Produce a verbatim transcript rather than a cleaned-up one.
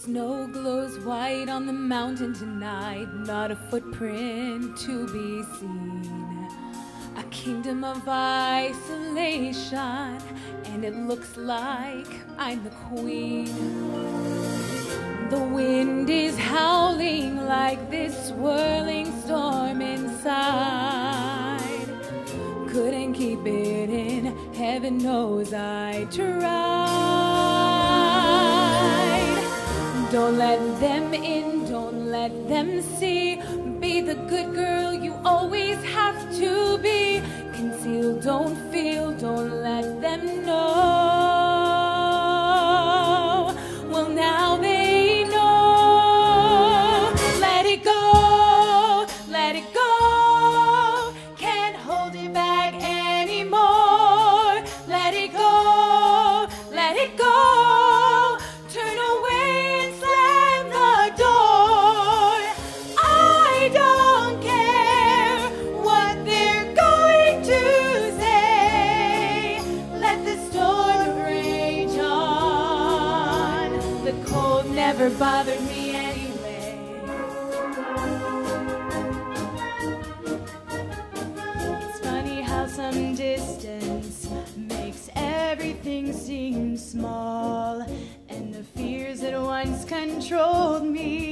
snow glows white on the mountain tonight, not a footprint to be seen. A kingdom of isolation, and it looks like I'm the queen. The wind is howling like this swirling storm inside. Couldn't keep it in, heaven knows I tried. Don't let them in, don't let them see. Be the good girl you always have to be. Conceal, don't feel, don't let them know. Well, now they know. Let it go, let it go. Can't hold it back anymore. Let it go, let it go. Turn away and slam the door. I don't care what they're going to say. Let the storm rage on. The cold never bothered me anyway. It's funny how some distance makes everything seem small, and the fears that once controlled me